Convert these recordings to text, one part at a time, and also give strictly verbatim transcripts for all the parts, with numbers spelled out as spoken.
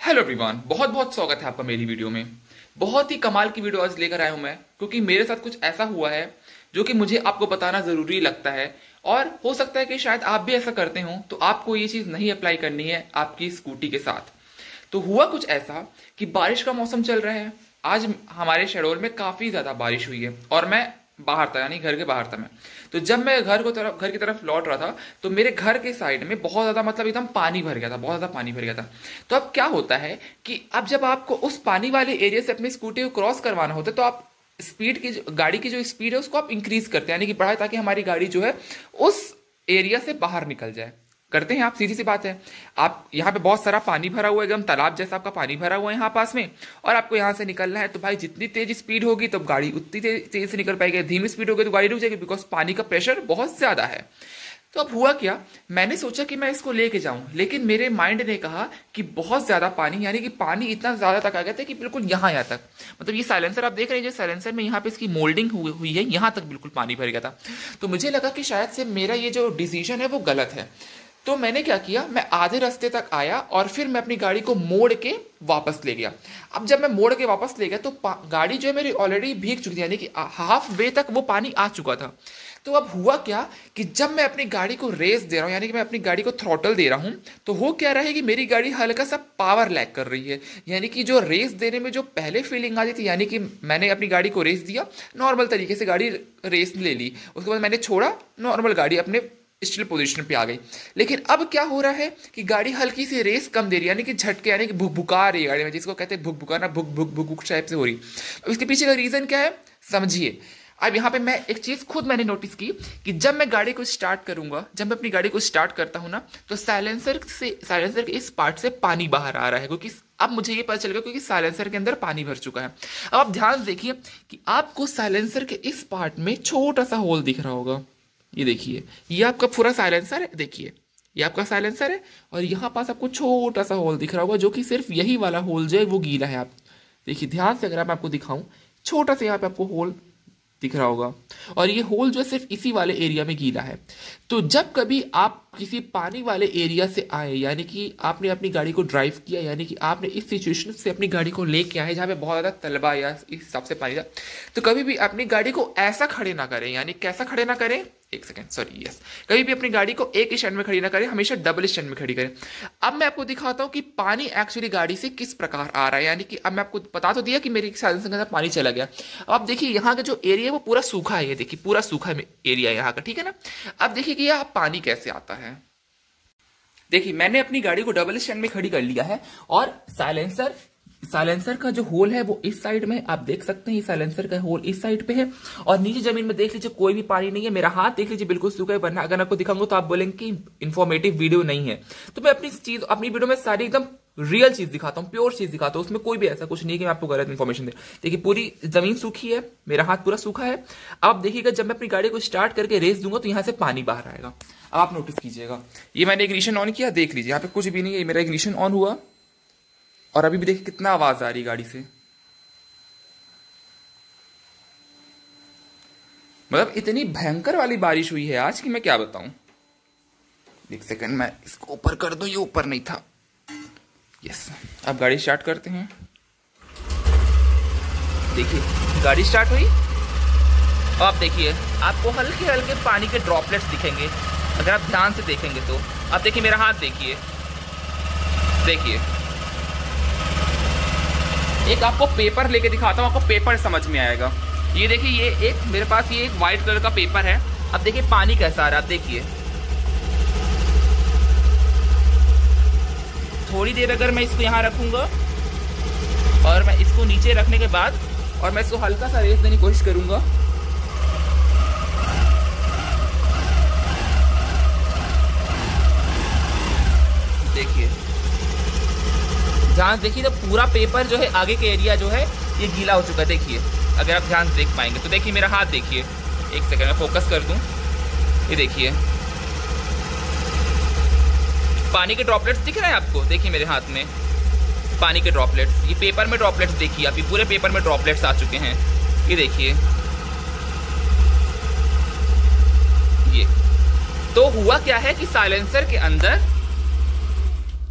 Hello everyone, बहुत बहुत स्वागत है आपका मेरी वीडियो में। बहुत ही कमाल की वीडियो आज लेकर आया हूं मैं, क्योंकि मेरे साथ कुछ ऐसा हुआ है जो कि मुझे आपको बताना जरूरी लगता है। और हो सकता है कि शायद आप भी ऐसा करते हो, तो आपको ये चीज नहीं अप्लाई करनी है आपकी स्कूटी के साथ। तो हुआ कुछ ऐसा कि बारिश का मौसम चल रहा है। आज हमारे शहडोल में काफी ज्यादा बारिश हुई है और मैं बाहर था, यानी घर के बाहर था मैं। तो जब मैं घर को तरफ घर की तरफ लौट रहा था, तो मेरे घर के साइड में बहुत ज्यादा मतलब एकदम पानी भर गया था, बहुत ज्यादा पानी भर गया था। तो अब क्या होता है कि अब जब आपको उस पानी वाले एरिया से अपनी स्कूटी को क्रॉस करवाना होता है, तो आप स्पीड की गाड़ी की जो स्पीड है उसको आप इंक्रीज करते हैं, यानी कि बढ़ाए, ताकि हमारी गाड़ी जो है उस एरिया से बाहर निकल जाए। करते हैं आप, सीधी सी बात है। आप यहाँ पे बहुत सारा पानी भरा हुआ है, एकदम तालाब जैसा आपका पानी भरा हुआ है यहाँ पास में, और आपको यहाँ से निकलना है। तो भाई जितनी तेज स्पीड होगी तो गाड़ी उतनी तेज तेज से निकल पाएगी, धीमी स्पीड होगी तो गाड़ी रुक जाएगी, बिकॉज पानी का प्रेशर बहुत ज्यादा है। तो अब हुआ क्या, मैंने सोचा कि मैं इसको लेके जाऊं, लेकिन मेरे माइंड ने कहा कि बहुत ज्यादा पानी, यानी कि पानी इतना ज्यादा तक आ गया था कि बिल्कुल यहाँ यहाँ तक, मतलब ये साइलेंसर आप देख रहे हैं, जो साइलेंसर में यहाँ पे इसकी मोल्डिंग हुई हुई है, यहाँ तक बिल्कुल पानी भर गया था। तो मुझे लगा कि शायद से मेरा ये जो डिसीजन है वो गलत है। तो मैंने क्या किया, मैं आधे रास्ते तक आया और फिर मैं अपनी गाड़ी को मोड़ के वापस ले गया। अब जब मैं मोड़ के वापस ले गया तो गाड़ी जो है मेरी ऑलरेडी भीग चुकी थी, यानी कि हाफ वे तक वो पानी आ चुका था। तो अब हुआ क्या कि जब मैं अपनी गाड़ी को रेस दे रहा हूँ, यानी कि मैं अपनी गाड़ी को थ्रॉटल दे रहा हूँ, तो वो क्या रहा है कि मेरी गाड़ी हल्का सा पावर लैग कर रही है। यानी कि जो रेस देने में जो पहले फीलिंग आती थी, यानी कि मैंने अपनी गाड़ी को रेस दिया, नॉर्मल तरीके से गाड़ी रेस ले ली, उसके बाद मैंने छोड़ा, नॉर्मल गाड़ी अपने स्टिल पोजीशन पे आ गई। लेकिन अब क्या हो रहा है कि गाड़ी हल्की सी रेस कम दे रही है, यानी कि झटके, यानी कि भुक भुका रही है गाड़ी में, जिसको कहते हैं भुक भुकाना, भुक भुक भुक भुक टाइप से हो रही। अब इसके पीछे का रीजन क्या है समझिए। अब यहाँ पे मैं एक चीज खुद मैंने नोटिस की कि जब मैं गाड़ी को स्टार्ट करूंगा, जब मैं अपनी गाड़ी को स्टार्ट करता हूं ना, तो साइलेंसर से साइलेंसर के इस पार्ट से पानी बाहर आ रहा है, क्योंकि अब मुझे ये पता चल गया क्योंकि साइलेंसर के अंदर पानी भर चुका है। अब आप ध्यान देखिए कि आपको साइलेंसर के इस पार्ट में छोटा सा होल दिख रहा होगा। ये देखिए, ये आपका पूरा साइलेंसर है, देखिए ये आपका साइलेंसर है, और यहाँ पास आपको छोटा सा होल दिख रहा होगा, जो कि सिर्फ यही वाला होल जो है वो गीला है। आप देखिए ध्यान से, अगर मैं आपको दिखाऊं, छोटा सा यहाँ पे आपको होल दिख रहा होगा, और ये होल जो है सिर्फ इसी वाले एरिया में गीला है। तो जब कभी आप किसी पानी वाले एरिया से आए, यानी कि आपने अपनी गाड़ी को ड्राइव किया, यानी कि आपने इस सिचुएशन से अपनी गाड़ी को लेके आए जहाँ पे बहुत ज़्यादा तलबा या इस हिसाब से पानी था, तो कभी भी अपनी गाड़ी को ऐसा खड़े ना करें। यानी कैसा खड़े ना करें, एक सेकेंड सॉरी यस कभी भी अपनी गाड़ी को एक स्टैंड में खड़ी ना करें, हमेशा डबल स्टैंड में खड़ी करें। अब मैं आपको दिखाता हूँ कि पानी एक्चुअली गाड़ी से किस प्रकार आ रहा है। यानी कि अब मैं आपको बता तो दिया कि मेरे साइलेंसर के अंदर पानी चला गया। अब आप देखिए यहाँ का जो एरिया है वो पूरा सूखा है, ये देखिए पूरा सूखा एरिया है यहाँ का, ठीक है ना। अब देखिए कि यहाँ पानी कैसे आता है। देखिए मैंने अपनी गाड़ी को डबल स्टैंड में खड़ी कर लिया है, और साइलेंसर साइलेंसर का जो होल है वो इस साइड में, आप देख सकते हैं साइलेंसर का होल इस साइड पे है, और नीचे जमीन में देख लीजिए कोई भी पानी नहीं है। मेरा हाथ देख लीजिए बिल्कुल सूखा है, वरना अगर आपको दिखाऊंगा तो आप बोलेंगे कि इन्फॉर्मेटिव वीडियो नहीं है। तो मैं अपनी चीज अपनी वीडियो में सारी एकदम रियल चीज दिखाता हूँ, प्योर चीज दिखाता हूँ, उसमें कोई भी ऐसा कुछ नहीं है कि मैं आपको गलत इन्फॉर्मेशन दे। देखिए पूरी जमीन सूखी है, मेरा हाथ पूरा सूखा है। अब देखिएगा जब मैं अपनी गाड़ी को स्टार्ट करके रेस दूंगा तो यहाँ से पानी बाहर आएगा। अब आप नोटिस कीजिएगा, ये मैंने इग्निशन ऑन किया, देख लीजिए यहाँ पे कुछ भी नहीं है, मेरा इग्निशन ऑन हुआ, और अभी भी देखिए कितना आवाज आ रही गाड़ी से। मतलब इतनी भयंकर वाली बारिश हुई है आज कि मैं क्या बताऊं। एक सेकंड मैं इसको ऊपर कर दूं, ये ऊपर नहीं था। यस, अब गाड़ी स्टार्ट करते हैं। देखिए गाड़ी स्टार्ट हुई, अब आप देखिए आपको हल्के हल्के पानी के ड्रॉपलेट्स दिखेंगे अगर आप ध्यान से देखेंगे तो। अब देखिए मेरा हाथ देखिए, देखिए एक आपको पेपर लेके दिखाता हूं, आपको पेपर समझ में आएगा। ये देखिए, ये एक मेरे पास ये एक व्हाइट कलर का पेपर है। अब देखिए पानी कैसा आ रहा है, देखिए थोड़ी देर अगर मैं इसको यहां रखूंगा और मैं इसको नीचे रखने के बाद और मैं इसको हल्का सा रेस देने की कोशिश करूंगा, देखिए ध्यान देखिए, तो पूरा पेपर जो है आगे के एरिया जो है ये गीला हो चुका है। देखिए अगर आप ध्यान से देख पाएंगे तो देखिए मेरा हाथ देखिए, एक सेकंड में फोकस कर दूं, ये देखिए पानी के ड्रॉपलेट्स दिख रहे हैं आपको। देखिए मेरे हाथ में पानी के ड्रॉपलेट्स, ये पेपर में ड्रॉपलेट्स देखिए, अभी पूरे पेपर में ड्रॉपलेट्स आ चुके हैं, ये देखिए। ये तो हुआ क्या है कि साइलेंसर के अंदर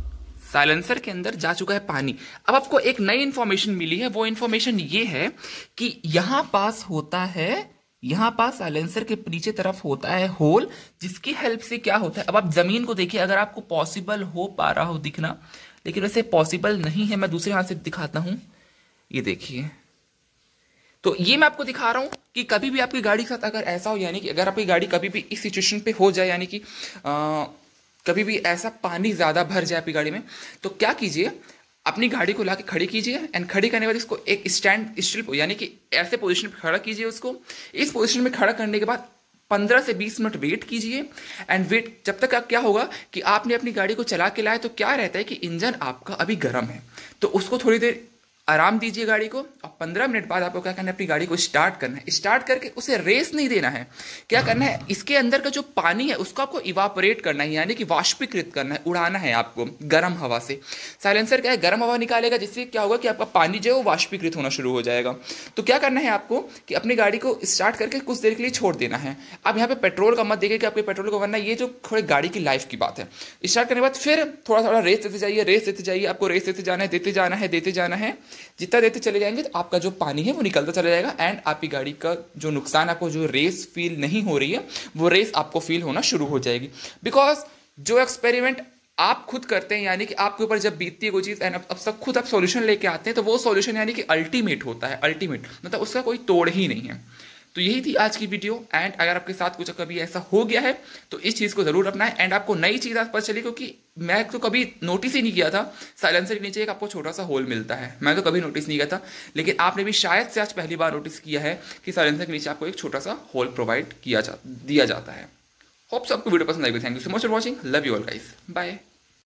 साइलेंसर के अंदर जा चुका है पानी। अब आपको एक नई इंफॉर्मेशन मिली है, वो इंफॉर्मेशन ये है कि यहां पास होता है, यहां पास साइलेंसर के नीचे तरफ होता है होल, जिसकी हेल्प से क्या होता है। अब आप जमीन को देखिए, अगर आपको पॉसिबल हो पा रहा हो दिखना, लेकिन वैसे पॉसिबल नहीं है, मैं दूसरे हाथ से दिखाता हूं, ये देखिए। तो ये मैं आपको दिखा रहा हूं कि कभी भी आपकी गाड़ी के साथ अगर ऐसा हो, यानी कि अगर आपकी गाड़ी कभी भी इस सिचुएशन पे हो जाए, यानी कि आ, कभी भी ऐसा पानी ज्यादा भर जाए आपकी गाड़ी में, तो क्या कीजिए, अपनी गाड़ी को लाके खड़ी कीजिए एंड खड़ी करने के बाद इसको एक स्टैंड स्टिल यानी कि ऐसे पोजीशन पे खड़ा कीजिए उसको। इस पोजीशन में खड़ा करने के बाद पंद्रह से बीस मिनट वेट कीजिए एंड वेट जब तक आप, क्या होगा कि आपने अपनी गाड़ी को चला के लाए, तो क्या रहता है कि इंजन आपका अभी गर्म है, तो उसको थोड़ी देर आराम दीजिए गाड़ी को, और पंद्रह मिनट बाद आपको क्या करना है, अपनी गाड़ी को स्टार्ट करना है। स्टार्ट करके उसे रेस नहीं देना है, क्या करना है, इसके अंदर का जो पानी है उसको आपको इवापोरेट करना है, यानी कि वाष्पीकृत करना है, उड़ाना है आपको गर्म हवा से। साइलेंसर क्या है, गर्म हवा निकालेगा, जिससे क्या होगा कि आपका पानी जो है वो वाष्पीकृत होना शुरू हो जाएगा। तो क्या करना है आपको कि अपनी गाड़ी को स्टार्ट करके कुछ देर के लिए छोड़ देना है। अब यहाँ पे पेट्रोल का मत देखिए कि आपके पेट्रोल को, वरना ये जो थोड़ी गाड़ी की लाइफ की बात है। स्टार्ट करने के बाद फिर थोड़ा थोड़ा रेस देते जाइए, रेस देते जाइए, आपको रेस देते जाना है, देते जाना है, देते जाना है। जितना देते चले जाएंगे तो आपका जो पानी है वो निकलता चला जाएगा एंड आपकी गाड़ी का जो नुकसान, आपको जो रेस फील नहीं हो रही है, वो रेस आपको फील होना शुरू हो जाएगी। बिकॉज जो एक्सपेरिमेंट आप खुद करते हैं, यानी कि आपके ऊपर जब बीतती है कोई चीज एंड अब सब खुद आप सॉल्यूशन लेके आते हैं, तो वो सॉल्यूशन यानी कि अल्टीमेट होता है, अल्टीमेट मतलब उसका कोई तोड़ ही नहीं है। तो यही थी आज की वीडियो एंड अगर आपके साथ कुछ कभी ऐसा हो गया है तो इस चीज को जरूर अपनाएं एंड आपको नई चीज आज पता चली, क्योंकि मैं तो कभी नोटिस ही नहीं किया था साइलेंसर के नीचे एक आपको छोटा सा होल मिलता है, मैं तो कभी नोटिस नहीं किया था, लेकिन आपने भी शायद से आज पहली बार नोटिस किया है कि साइलेंसर के नीचे आपको एक छोटा सा होल प्रोवाइड किया जा दिया जाता है। होप सबको वीडियो पसंद आएगी। Thank you so much for watching, love you all guys, bye.